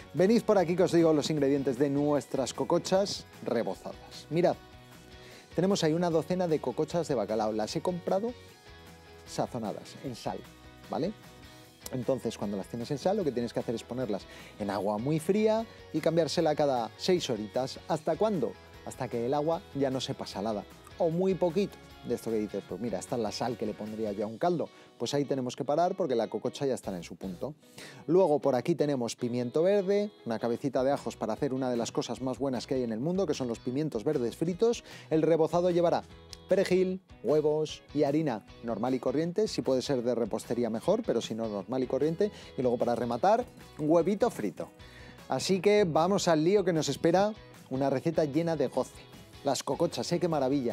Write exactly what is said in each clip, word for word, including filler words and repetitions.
Venid por aquí que os digo los ingredientes de nuestras cocochas rebozadas. Mirad, tenemos ahí una docena de cocochas de bacalao. Las he comprado sazonadas, en sal, ¿vale? Entonces, cuando las tienes en sal, lo que tienes que hacer es ponerlas en agua muy fría y cambiársela cada seis horitas. ¿Hasta cuándo? Hasta que el agua ya no sepa salada, o muy poquito. De esto que dices, pues mira, esta es la sal que le pondría yo a un caldo. Pues ahí tenemos que parar porque la cococha ya está en su punto. Luego por aquí tenemos pimiento verde, una cabecita de ajos para hacer una de las cosas más buenas que hay en el mundo, que son los pimientos verdes fritos. El rebozado llevará perejil, huevos y harina normal y corriente, si puede ser de repostería mejor, pero si no, normal y corriente. Y luego para rematar, huevito frito. Así que vamos al lío que nos espera, una receta llena de goce. Las cocochas, ¿eh? ¡Qué maravilla!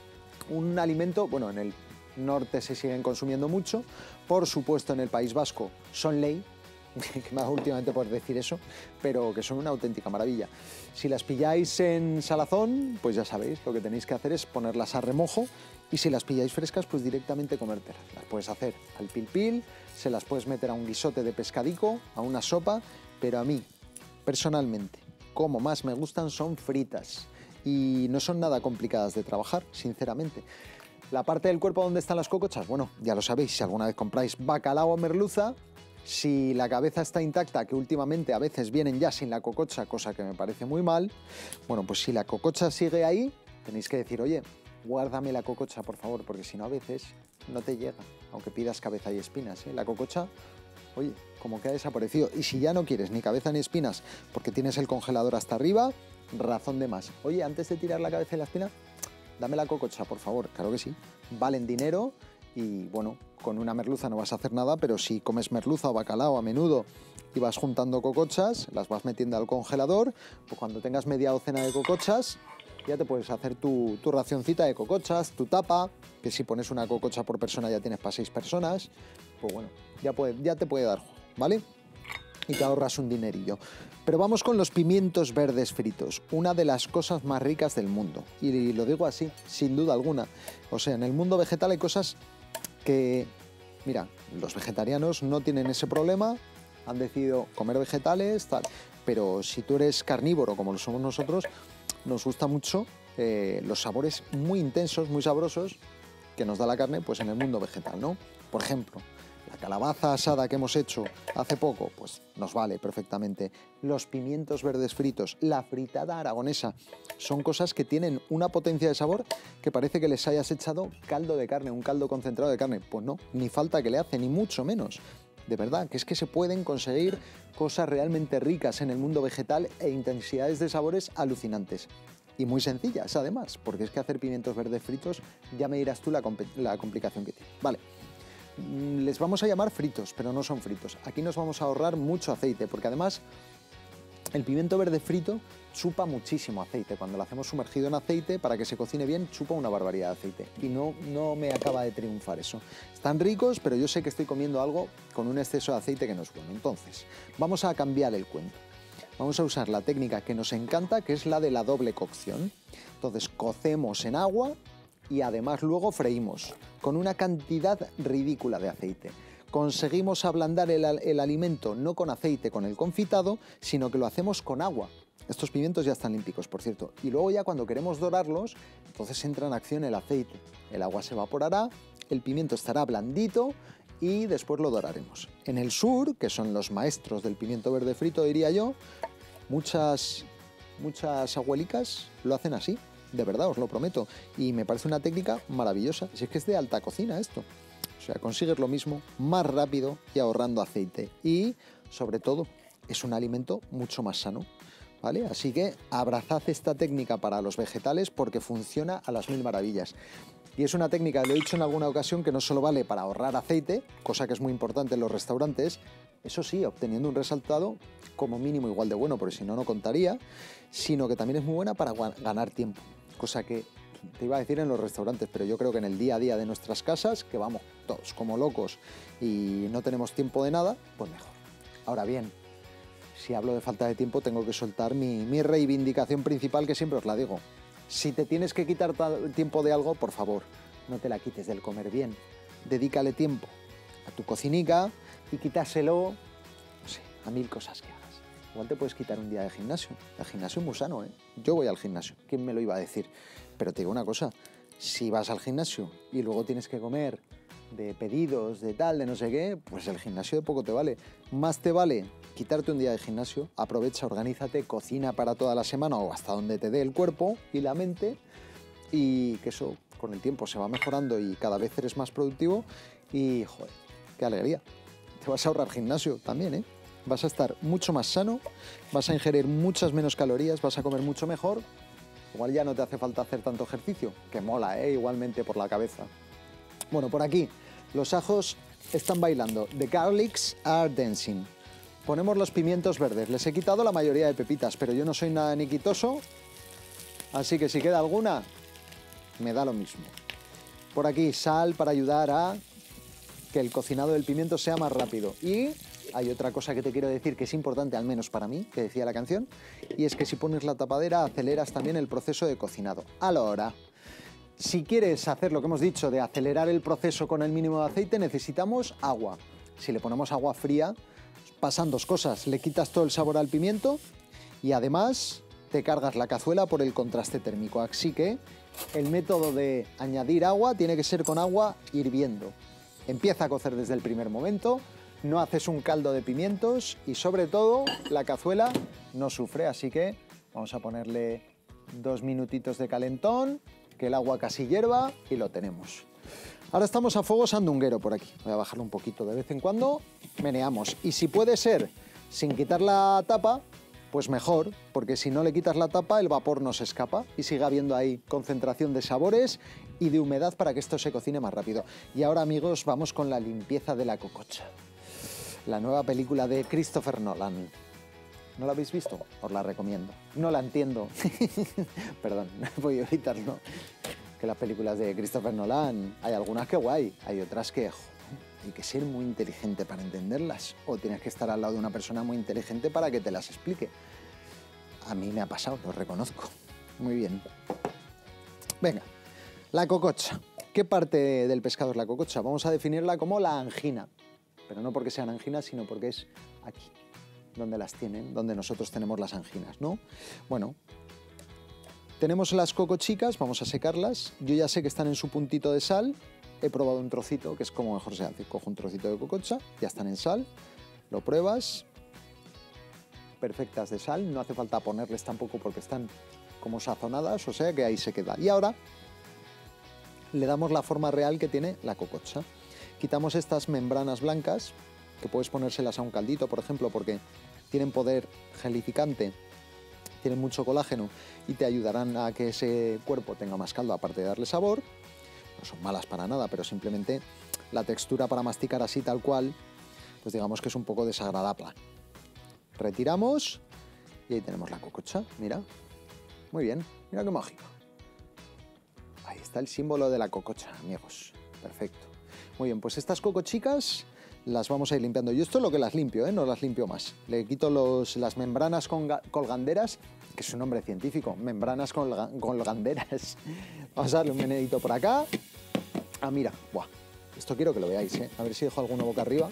Un alimento, bueno, en el norte se siguen consumiendo mucho, por supuesto en el País Vasco son ley, que me hago últimamente por decir eso, pero que son una auténtica maravilla. Si las pilláis en salazón, pues ya sabéis, lo que tenéis que hacer es ponerlas a remojo, y si las pilláis frescas, pues directamente comértelas. Las puedes hacer al pil pil, se las puedes meter a un guisote de pescadico, a una sopa, pero a mí, personalmente, como más me gustan son fritas. Y no son nada complicadas de trabajar, sinceramente. La parte del cuerpo donde están las cocochas, bueno, ya lo sabéis, si alguna vez compráis bacalao o merluza, si la cabeza está intacta, que últimamente a veces vienen ya sin la cococha, cosa que me parece muy mal, bueno, pues si la cococha sigue ahí, tenéis que decir, oye, guárdame la cococha, por favor, porque si no a veces no te llega, aunque pidas cabeza y espinas, ¿eh? La cococha, oye, como que ha desaparecido. Y si ya no quieres ni cabeza ni espinas porque tienes el congelador hasta arriba, razón de más. Oye, antes de tirar la cabeza y la espina, dame la cococha, por favor. Claro que sí. Valen dinero y, bueno, con una merluza no vas a hacer nada, pero si comes merluza o bacalao a menudo y vas juntando cocochas, las vas metiendo al congelador, pues cuando tengas media docena de cocochas, ya te puedes hacer tu, tu racioncita de cocochas, tu tapa, que si pones una cococha por persona ya tienes para seis personas, pues bueno, ya, puede, ya te puede dar juego, ¿vale? Y te ahorras un dinerillo. Pero vamos con los pimientos verdes fritos, una de las cosas más ricas del mundo. Y lo digo así, sin duda alguna. O sea, en el mundo vegetal hay cosas que, mira, los vegetarianos no tienen ese problema, han decidido comer vegetales, tal. Pero si tú eres carnívoro, como lo somos nosotros, nos gusta mucho eh, los sabores muy intensos, muy sabrosos, que nos da la carne, pues en el mundo vegetal, ¿no? Por ejemplo, la calabaza asada que hemos hecho hace poco, pues nos vale perfectamente. Los pimientos verdes fritos, la fritada aragonesa, son cosas que tienen una potencia de sabor que parece que les hayas echado caldo de carne, un caldo concentrado de carne. Pues no, ni falta que le hace, ni mucho menos. De verdad, que es que se pueden conseguir cosas realmente ricas en el mundo vegetal e intensidades de sabores alucinantes. Y muy sencillas, además, porque es que hacer pimientos verdes fritos, ya me dirás tú la, la complicación que tiene. Vale. Les vamos a llamar fritos, pero no son fritos. Aquí nos vamos a ahorrar mucho aceite, porque además el pimiento verde frito chupa muchísimo aceite. Cuando lo hacemos sumergido en aceite, para que se cocine bien, chupa una barbaridad de aceite. Y no, no me acaba de triunfar eso. Están ricos, pero yo sé que estoy comiendo algo con un exceso de aceite que no es bueno. Entonces, vamos a cambiar el cuento. Vamos a usar la técnica que nos encanta, que es la de la doble cocción. Entonces, cocemos en agua y además luego freímos con una cantidad ridícula de aceite. Conseguimos ablandar el, el alimento no con aceite, con el confitado, sino que lo hacemos con agua. Estos pimientos ya están límpicos, por cierto. Y luego ya cuando queremos dorarlos, entonces entra en acción el aceite. El agua se evaporará, el pimiento estará blandito y después lo doraremos. En el sur, que son los maestros del pimiento verde frito, diría yo, muchas, muchas abuelicas lo hacen así. De verdad, os lo prometo. Y me parece una técnica maravillosa. Si es que es de alta cocina esto. O sea, consigues lo mismo más rápido y ahorrando aceite. Y, sobre todo, es un alimento mucho más sano, ¿vale? Así que abrazad esta técnica para los vegetales porque funciona a las mil maravillas. Y es una técnica, lo he dicho en alguna ocasión, que no solo vale para ahorrar aceite, cosa que es muy importante en los restaurantes, eso sí, obteniendo un resultado como mínimo igual de bueno, porque si no, no contaría, sino que también es muy buena para ganar tiempo. Cosa que te iba a decir en los restaurantes, pero yo creo que en el día a día de nuestras casas, que vamos todos como locos y no tenemos tiempo de nada, pues mejor. Ahora bien, si hablo de falta de tiempo, tengo que soltar mi, mi reivindicación principal, que siempre os la digo. Si te tienes que quitar tiempo de algo, por favor, no te la quites del comer bien. Dedícale tiempo a tu cocinica y quítaselo, no sé, a mil cosas que hagas. igual te puedes quitar un día de gimnasio. El gimnasio es muy sano, ¿eh? Yo voy al gimnasio, ¿quién me lo iba a decir? Pero te digo una cosa, si vas al gimnasio y luego tienes que comer de pedidos, de tal, de no sé qué, pues el gimnasio de poco te vale. Más te vale quitarte un día de gimnasio, aprovecha, organízate, cocina para toda la semana o hasta donde te dé el cuerpo y la mente, y que eso con el tiempo se va mejorando y cada vez eres más productivo y, joder, qué alegría. Te vas a ahorrar gimnasio también, ¿eh? Vas a estar mucho más sano, vas a ingerir muchas menos calorías, vas a comer mucho mejor. Igual ya no te hace falta hacer tanto ejercicio, que mola, ¿eh? Igualmente por la cabeza. Bueno, por aquí, los ajos están bailando. The garlics are dancing. Ponemos los pimientos verdes. Les he quitado la mayoría de pepitas, pero yo no soy nada niquitoso, así que si queda alguna, me da lo mismo. Por aquí, sal para ayudar a que el cocinado del pimiento sea más rápido. Y hay otra cosa que te quiero decir que es importante, al menos para mí, que decía la canción, y es que si pones la tapadera aceleras también el proceso de cocinado. Ahora, si quieres hacer lo que hemos dicho de acelerar el proceso con el mínimo de aceite, necesitamos agua. Si le ponemos agua fría, pasan dos cosas. Le quitas todo el sabor al pimiento y además te cargas la cazuela por el contraste térmico. Así que el método de añadir agua tiene que ser con agua hirviendo. Empieza a cocer desde el primer momento, no haces un caldo de pimientos y sobre todo la cazuela no sufre, así que vamos a ponerle dos minutitos de calentón, que el agua casi hierva y lo tenemos. Ahora estamos a fuego sandunguero por aquí, voy a bajarlo un poquito de vez en cuando, meneamos y si puede ser sin quitar la tapa, pues mejor, porque si no le quitas la tapa el vapor no se escapa y sigue habiendo ahí concentración de sabores y de humedad para que esto se cocine más rápido. Y ahora, amigos, vamos con la limpieza de la cococha. La nueva película de Christopher Nolan. ¿No la habéis visto? Os la recomiendo. No la entiendo. Perdón, no voy a evitarlo. Que las películas de Christopher Nolan, hay algunas que guay, hay otras que jo, hay que ser muy inteligente para entenderlas. O tienes que estar al lado de una persona muy inteligente para que te las explique. A mí me ha pasado, lo reconozco. Muy bien. Venga, la cococha. ¿Qué parte del pescado es la cococha? Vamos a definirla como la angina. Pero no porque sean anginas, sino porque es aquí, donde las tienen, donde nosotros tenemos las anginas, ¿no? Bueno, tenemos las cocochicas, vamos a secarlas. Yo ya sé que están en su puntito de sal. He probado un trocito, que es como mejor se hace. Cojo un trocito de cococha, ya están en sal, lo pruebas. Perfectas de sal, no hace falta ponerles tampoco porque están como sazonadas, o sea que ahí se queda. Y ahora le damos la forma real que tiene la cococha. Quitamos estas membranas blancas, que puedes ponérselas a un caldito, por ejemplo, porque tienen poder gelificante, tienen mucho colágeno y te ayudarán a que ese cuerpo tenga más caldo, aparte de darle sabor. No son malas para nada, pero simplemente la textura para masticar así tal cual, pues digamos que es un poco desagradable. Retiramos y ahí tenemos la cococha, mira. Muy bien, mira qué mágico. Ahí está el símbolo de la cococha, amigos. Perfecto. Muy bien, pues estas cocochicas las vamos a ir limpiando. Yo esto es lo que las limpio, ¿eh? No las limpio más. Le quito los, las membranas colganderas, que es un nombre científico, membranas colga, colganderas. Vamos a darle un menedito por acá. Ah, mira, buah, esto quiero que lo veáis, ¿eh? A ver si dejo alguno boca arriba.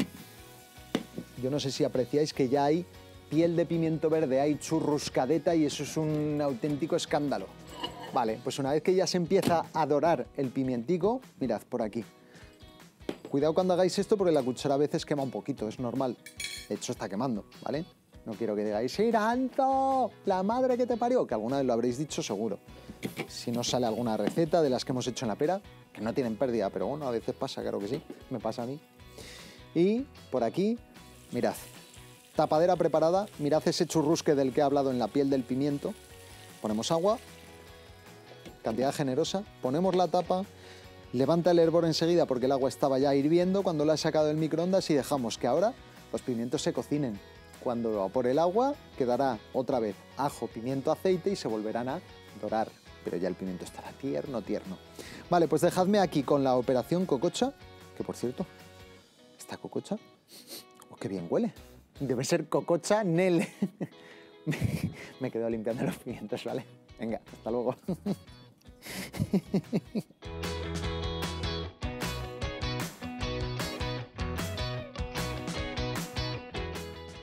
Yo no sé si apreciáis que ya hay piel de pimiento verde, hay churruscadeta y eso es un auténtico escándalo. Vale, pues una vez que ya se empieza a dorar el pimientico, mirad, por aquí. Cuidado cuando hagáis esto porque la cuchara a veces quema un poquito, es normal. De hecho está quemando, ¿vale? No quiero que digáis, ¡Iranzo! ¡La madre que te parió! Que alguna vez lo habréis dicho seguro. Si no sale alguna receta de las que hemos hecho en la pera, que no tienen pérdida, pero bueno, a veces pasa, claro que sí, me pasa a mí. Y por aquí, mirad, tapadera preparada, mirad ese churrusque del que he hablado en la piel del pimiento. Ponemos agua, cantidad generosa, ponemos la tapa, levanta el hervor enseguida porque el agua estaba ya hirviendo cuando la he sacado del microondas y dejamos que ahora los pimientos se cocinen. Cuando evapore el agua quedará otra vez ajo, pimiento, aceite y se volverán a dorar. Pero ya el pimiento estará tierno, tierno. Vale, pues dejadme aquí con la operación cococha, que por cierto, esta cococha, oh, qué bien huele. Debe ser cococha Nel. Me quedo limpiando los pimientos, ¿vale? Venga, hasta luego.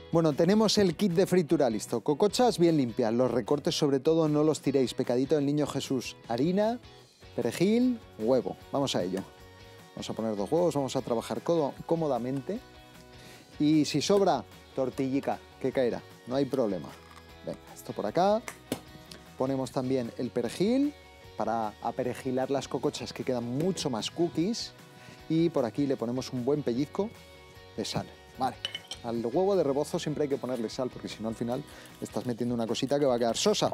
Bueno, tenemos el kit de fritura listo. Cocochas bien limpias, los recortes sobre todo no los tiréis. Pecadito del Niño Jesús. Harina, perejil, huevo. Vamos a ello. Vamos a poner dos huevos, vamos a trabajar cómodamente. Y si sobra, tortillica, que caerá, no hay problema. Venga, esto por acá. Ponemos también el perejil para aperejilar las cocochas que quedan mucho más cookies. Y por aquí le ponemos un buen pellizco de sal. Vale. Al huevo de rebozo siempre hay que ponerle sal, porque si no al final estás metiendo una cosita que va a quedar sosa.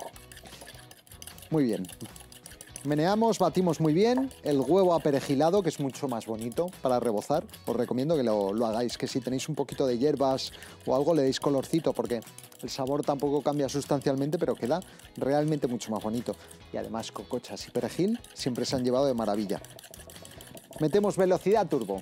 Muy bien. Meneamos, batimos muy bien el huevo aperejilado, que es mucho más bonito para rebozar. Os recomiendo que lo, lo hagáis, que si tenéis un poquito de hierbas o algo le deis colorcito, porque el sabor tampoco cambia sustancialmente, pero queda realmente mucho más bonito. Y además cocochas y perejil siempre se han llevado de maravilla. Metemos velocidad turbo.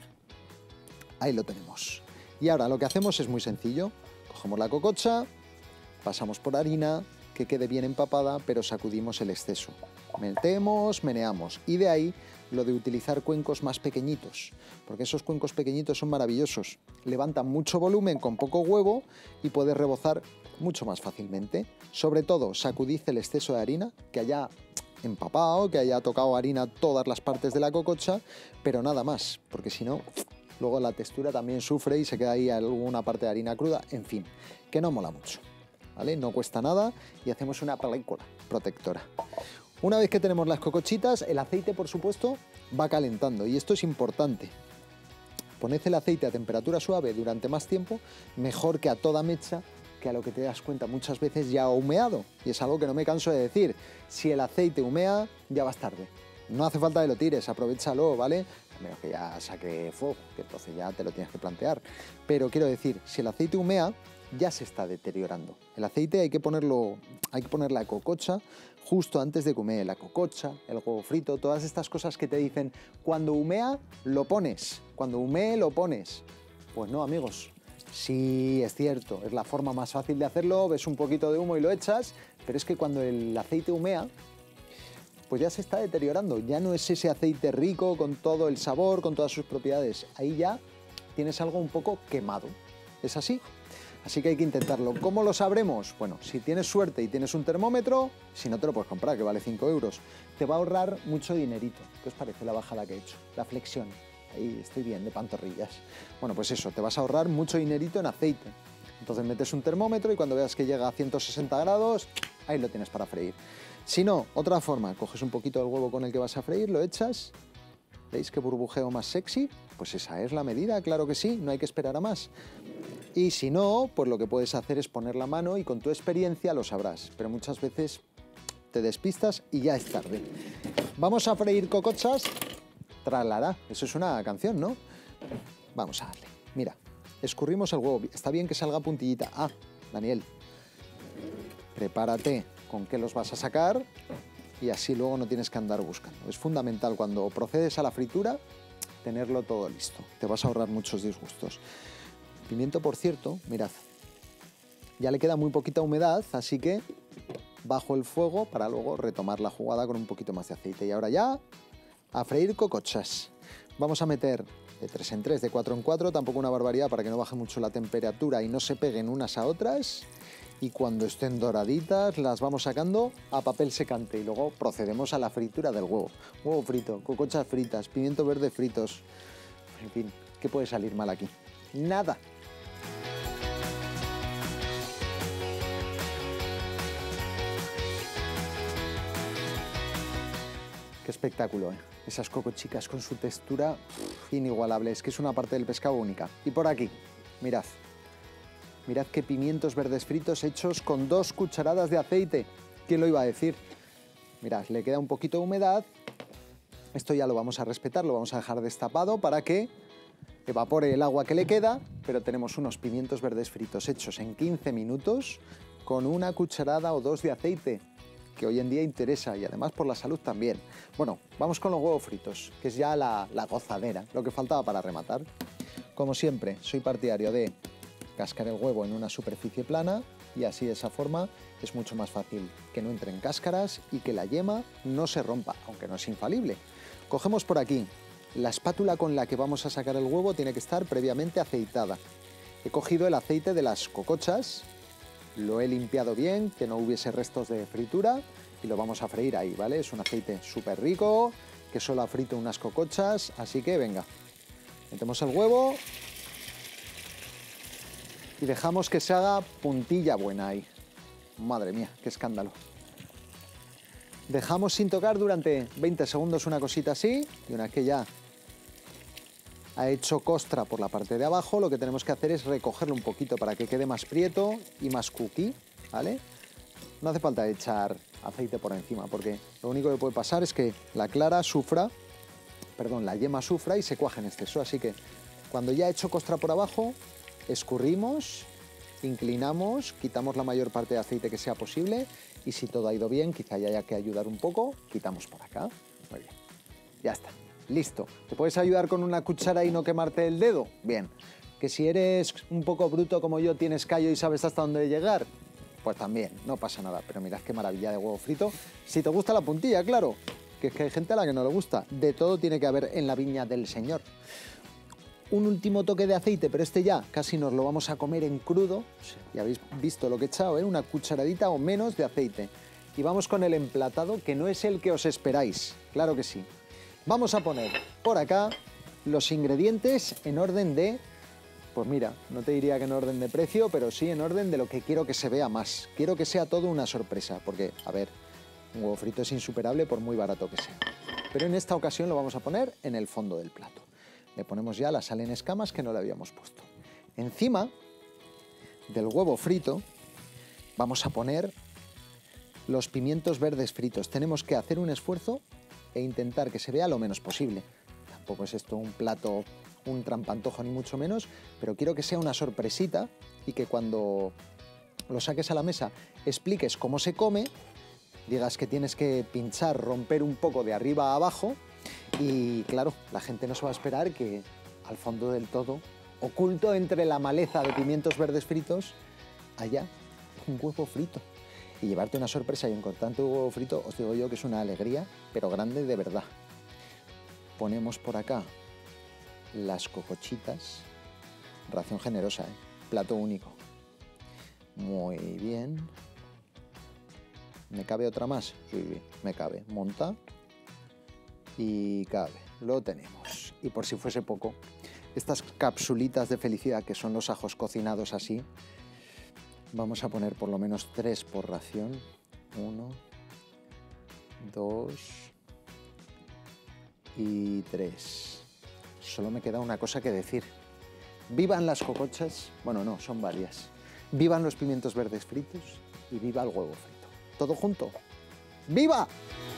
Ahí lo tenemos. Y ahora lo que hacemos es muy sencillo. Cogemos la cococha, pasamos por harina, que quede bien empapada, pero sacudimos el exceso. Metemos, meneamos. Y de ahí lo de utilizar cuencos más pequeñitos, porque esos cuencos pequeñitos son maravillosos. Levantan mucho volumen con poco huevo y puedes rebozar mucho más fácilmente. Sobre todo, sacudid el exceso de harina, que haya empapado, que haya tocado harina todas las partes de la cococha, pero nada más, porque si no, luego la textura también sufre y se queda ahí alguna parte de harina cruda. En fin, que no mola mucho, ¿vale? No cuesta nada y hacemos una película protectora. Una vez que tenemos las cocochitas, el aceite, por supuesto, va calentando. Y esto es importante. Poned el aceite a temperatura suave durante más tiempo, mejor que a toda mecha, que a lo que te das cuenta muchas veces ya ha humeado. Y es algo que no me canso de decir. Si el aceite humea, ya vas tarde. No hace falta que lo tires, aprovéchalo, ¿vale? A menos que ya saque fuego, que entonces ya te lo tienes que plantear. Pero quiero decir, si el aceite humea, ya se está deteriorando. El aceite hay que ponerlo, hay que poner la cococha justo antes de que humee. La cococha, el huevo frito, todas estas cosas que te dicen, cuando humea, lo pones. Cuando humee, lo pones. Pues no, amigos. Sí, es cierto, es la forma más fácil de hacerlo, ves un poquito de humo y lo echas, pero es que cuando el aceite humea, pues ya se está deteriorando. Ya no es ese aceite rico con todo el sabor, con todas sus propiedades. Ahí ya tienes algo un poco quemado. ¿Es así? Así que hay que intentarlo. ¿Cómo lo sabremos? Bueno, si tienes suerte y tienes un termómetro, si no te lo puedes comprar, que vale cinco euros, te va a ahorrar mucho dinerito. ¿Qué os parece la bajada que he hecho? La flexión. Ahí estoy bien, de pantorrillas. Bueno, pues eso, te vas a ahorrar mucho dinerito en aceite. Entonces metes un termómetro y cuando veas que llega a ciento sesenta grados, ahí lo tienes para freír. Si no, otra forma, coges un poquito del huevo con el que vas a freír, lo echas. ¿Veis qué burbujeo más sexy? Pues esa es la medida, claro que sí, no hay que esperar a más. Y si no, pues lo que puedes hacer es poner la mano y con tu experiencia lo sabrás. Pero muchas veces te despistas y ya es tarde. Vamos a freír cocochas. Tralará, eso es una canción, ¿no? Vamos a darle. Mira, escurrimos el huevo. Está bien que salga puntillita. Ah, Daniel, prepárate con qué los vas a sacar y así luego no tienes que andar buscando. Es fundamental cuando procedes a la fritura tenerlo todo listo. Te vas a ahorrar muchos disgustos. Pimiento, por cierto, mirad, ya le queda muy poquita humedad, así que bajo el fuego para luego retomar la jugada con un poquito más de aceite. Y ahora ya a freír cocochas. Vamos a meter de tres en tres, de cuatro en cuatro, tampoco una barbaridad para que no baje mucho la temperatura y no se peguen unas a otras. Y cuando estén doraditas las vamos sacando a papel secante y luego procedemos a la fritura del huevo. Huevo frito, cocochas fritas, pimiento verde fritos. En fin, ¿qué puede salir mal aquí? Nada. Qué espectáculo, ¿eh? Esas cocochicas con su textura uf, inigualable. Es que es una parte del pescado única. Y por aquí, mirad. Mirad qué pimientos verdes fritos hechos con dos cucharadas de aceite. ¿Quién lo iba a decir? Mirad, le queda un poquito de humedad. Esto ya lo vamos a respetar, lo vamos a dejar destapado para que evapore el agua que le queda, pero tenemos unos pimientos verdes fritos hechos en quince minutos con una cucharada o dos de aceite, que hoy en día interesa y además por la salud también. Bueno, vamos con los huevos fritos, que es ya la, la gozadera, lo que faltaba para rematar. Como siempre, soy partidario de cascar el huevo en una superficie plana y así de esa forma es mucho más fácil que no entren cáscaras y que la yema no se rompa, aunque no es infalible. Cogemos por aquí. La espátula con la que vamos a sacar el huevo tiene que estar previamente aceitada. He cogido el aceite de las cocochas, lo he limpiado bien, que no hubiese restos de fritura, y lo vamos a freír ahí, ¿vale? Es un aceite súper rico, que solo ha frito unas cocochas, así que venga. Metemos el huevo y dejamos que se haga puntilla buena ahí. Madre mía, qué escándalo. Dejamos sin tocar durante veinte segundos una cosita así, y una vez que ya ha hecho costra por la parte de abajo, lo que tenemos que hacer es recogerlo un poquito para que quede más prieto y más cookie, ¿vale? No hace falta echar aceite por encima, porque lo único que puede pasar es que la clara sufra, perdón, la yema sufra y se cuaje en exceso. Así que cuando ya ha hecho costra por abajo, escurrimos, inclinamos, quitamos la mayor parte de aceite que sea posible, y si todo ha ido bien, quizá ya haya que ayudar un poco, quitamos por acá. Muy bien, ya está. Listo. ¿Te puedes ayudar con una cuchara y no quemarte el dedo? Bien. ¿Que si eres un poco bruto como yo, tienes callo y sabes hasta dónde llegar? Pues también, no pasa nada. Pero mirad qué maravilla de huevo frito. Si te gusta la puntilla, claro. Que es que hay gente a la que no le gusta. De todo tiene que haber en la viña del Señor. Un último toque de aceite, pero este ya casi nos lo vamos a comer en crudo. Ya habéis visto lo que he echado, ¿eh? Una cucharadita o menos de aceite. Y vamos con el emplatado, que no es el que os esperáis. Claro que sí. Vamos a poner por acá los ingredientes en orden de, pues mira, no te diría que en orden de precio, pero sí en orden de lo que quiero que se vea más. Quiero que sea todo una sorpresa, porque, a ver, un huevo frito es insuperable por muy barato que sea. Pero en esta ocasión lo vamos a poner en el fondo del plato. Le ponemos ya la sal en escamas que no le habíamos puesto. Encima del huevo frito vamos a poner los pimientos verdes fritos. Tenemos que hacer un esfuerzo e intentar que se vea lo menos posible. Tampoco es esto un plato, un trampantojo ni mucho menos, pero quiero que sea una sorpresita y que cuando lo saques a la mesa expliques cómo se come, digas que tienes que pinchar, romper un poco de arriba a abajo, y claro, la gente no se va a esperar que al fondo del todo, oculto entre la maleza de pimientos verdes fritos, haya un huevo frito. Y llevarte una sorpresa y encontrar tanto huevo frito, os digo yo que es una alegría, pero grande de verdad. Ponemos por acá las cocochitas, ración generosa, ¿eh? Plato único. Muy bien. ¿Me cabe otra más? Sí, me cabe. Monta y cabe. Lo tenemos. Y por si fuese poco, estas capsulitas de felicidad que son los ajos cocinados así, vamos a poner por lo menos tres por ración. Uno, dos y tres. Solo me queda una cosa que decir. ¡Vivan las cocochas! Bueno, no, son varias. ¡Vivan los pimientos verdes fritos! Y ¡viva el huevo frito! ¿Todo junto? ¡Viva!